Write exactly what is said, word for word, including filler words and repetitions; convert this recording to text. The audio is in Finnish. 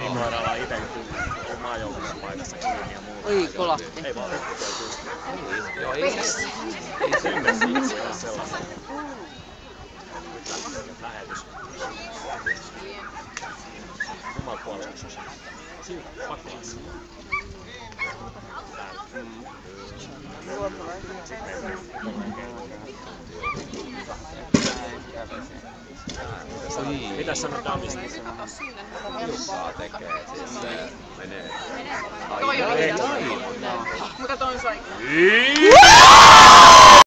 Niin voidaan olla ite maajoukkueen paikassa kiinni ja muuta. Oi, kolahti. Ei vaan rikkoa. Joo, ei se. Ei se ymmärsi olla sellaista. Lähetys. Omal puolustus. Siltä pakkaas. Mitä sanot Damista? Jukkaa tekee, siis se menee. Toi oli. Mutta toi on sai.